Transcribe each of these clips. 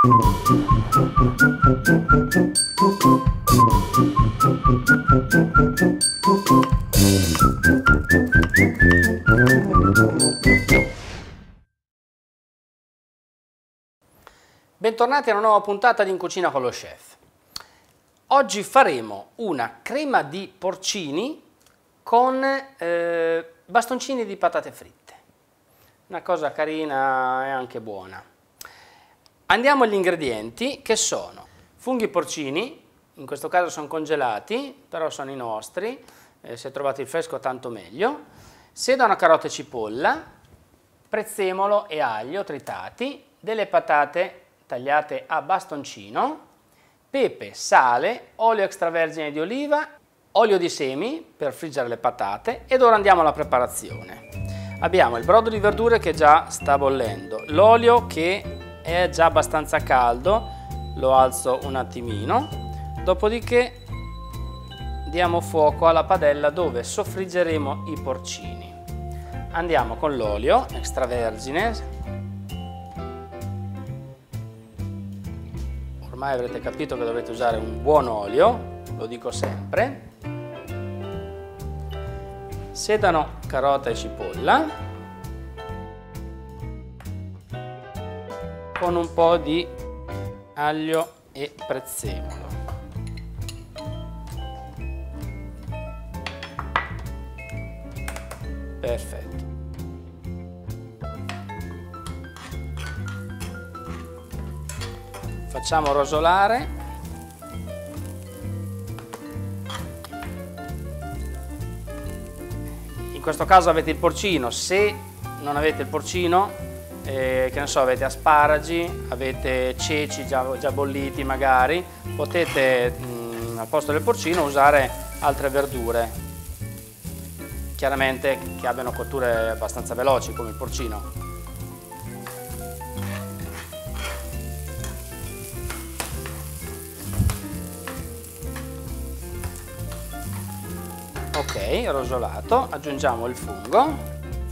Bentornati a una nuova puntata di In Cucina con lo Chef. Oggi faremo una crema di porcini con bastoncini di patate fritte. Una cosa carina e anche buona. Andiamo agli ingredienti, che sono funghi porcini, in questo caso sono congelati, però sono i nostri, se trovate il fresco tanto meglio, sedano, carota e cipolla, prezzemolo e aglio tritati, delle patate tagliate a bastoncino, pepe, sale, olio extravergine di oliva, olio di semi per friggere le patate ed ora andiamo alla preparazione. Abbiamo il brodo di verdure che già sta bollendo, l'olio che è già abbastanza caldo, lo alzo un attimino, dopodiché diamo fuoco alla padella dove soffriggeremo i porcini. Andiamo con l'olio extravergine, ormai avrete capito che dovete usare un buon olio, lo dico sempre, sedano, carota e cipolla, con un po' di aglio e prezzemolo. Perfetto. Facciamo rosolare. In questo caso avete il porcino, se non avete il porcino, che ne so, avete asparagi, avete ceci già bolliti magari, potete al posto del porcino usare altre verdure, chiaramente che abbiano cotture abbastanza veloci come il porcino. Ok, rosolato, aggiungiamo il fungo.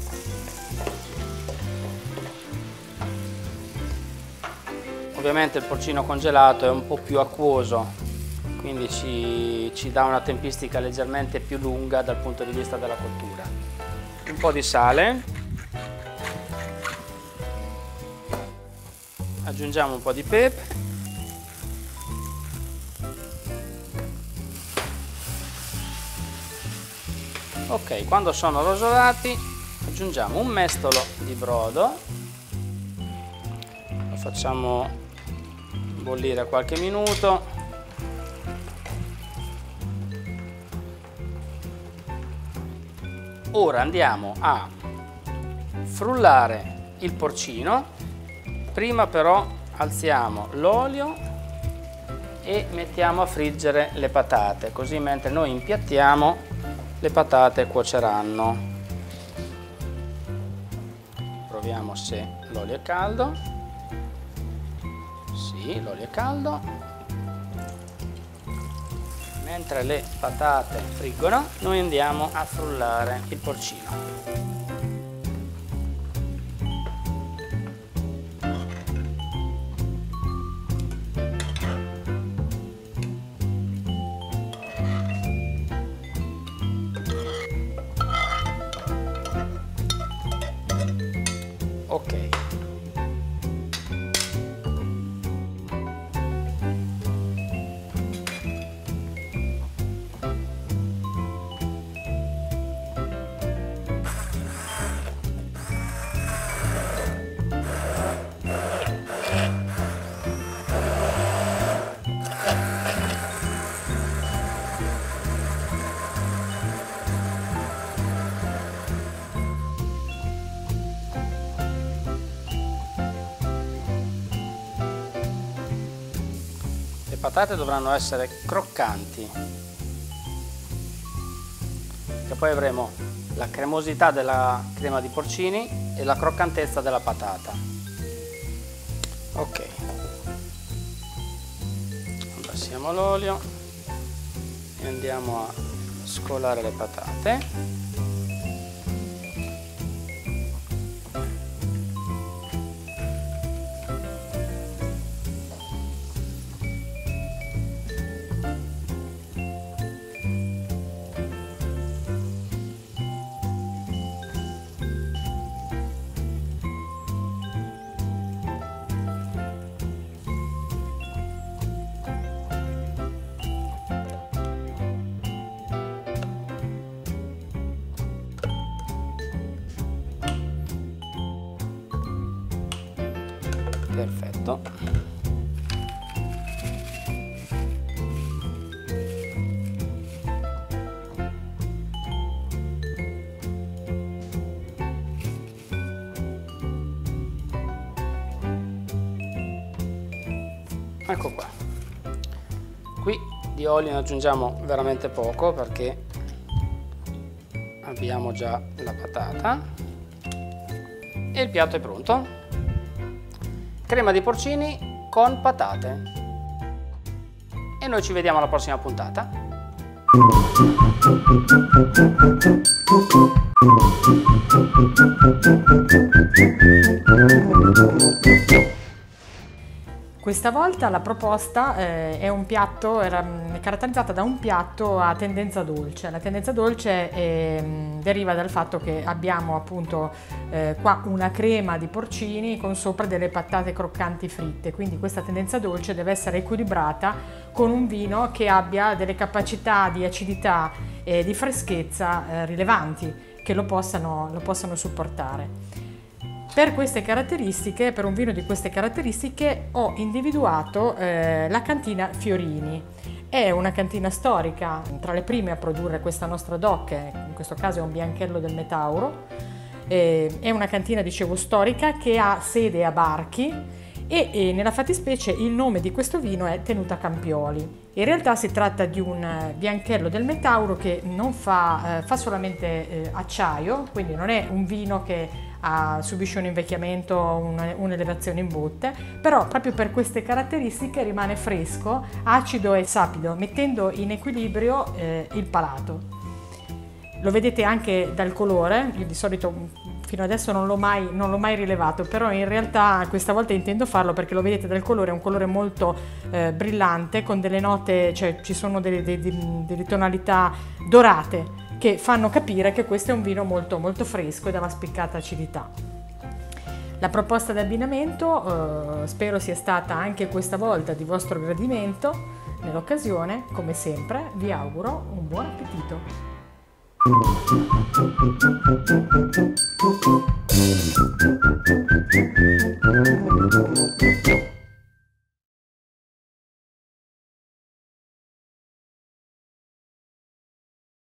Ovviamente il porcino congelato è un po' più acquoso, quindi ci dà una tempistica leggermente più lunga dal punto di vista della cottura. Un po' di sale, aggiungiamo un po' di pepe, ok, quando sono rosolati aggiungiamo un mestolo di brodo, lo facciamo bollire qualche minuto. Ora andiamo a frullare il porcino, prima però alziamo l'olio e mettiamo a friggere le patate, così mentre noi impiattiamo le patate cuoceranno. Proviamo se l'olio è caldo. Sì, l'olio è caldo. Mentre le patate friggono, noi andiamo a frullare il porcino. Ok. Le patate dovranno essere croccanti, che poi avremo la cremosità della crema di porcini e la croccantezza della patata. Ok, abbassiamo l'olio e andiamo a scolare le patate. posto. Ecco qua. Qui di olio ne aggiungiamo veramente poco perché abbiamo già la patata e il piatto è pronto. Crema di porcini con patate. E noi ci vediamo alla prossima puntata. Questa volta la proposta è un piatto, è caratterizzata da un piatto a tendenza dolce. La tendenza dolce deriva dal fatto che abbiamo appunto qua una crema di porcini con sopra delle patate croccanti fritte, quindi questa tendenza dolce deve essere equilibrata con un vino che abbia delle capacità di acidità e di freschezza rilevanti, che lo possano supportare. Per queste caratteristiche, per un vino di queste caratteristiche, ho individuato la cantina Fiorini. È una cantina storica, tra le prime a produrre questa nostra DOC, in questo caso è un bianchello del Metauro. È una cantina, dicevo, storica che ha sede a Barchi e nella fattispecie il nome di questo vino è Tenuta Campioli. In realtà si tratta di un bianchello del Metauro che non fa solamente acciaio, quindi non è un vino che subisce un invecchiamento o un'elevazione in botte, però proprio per queste caratteristiche rimane fresco, acido e sapido, mettendo in equilibrio il palato. Lo vedete anche dal colore, io di solito fino adesso non l'ho mai rilevato, però in realtà questa volta intendo farlo perché lo vedete dal colore, è un colore molto brillante, con delle note, cioè ci sono delle tonalità dorate che fanno capire che questo è un vino molto, molto fresco e dalla spiccata acidità. La proposta di abbinamento spero sia stata anche questa volta di vostro gradimento. Nell'occasione, come sempre, vi auguro un buon appetito!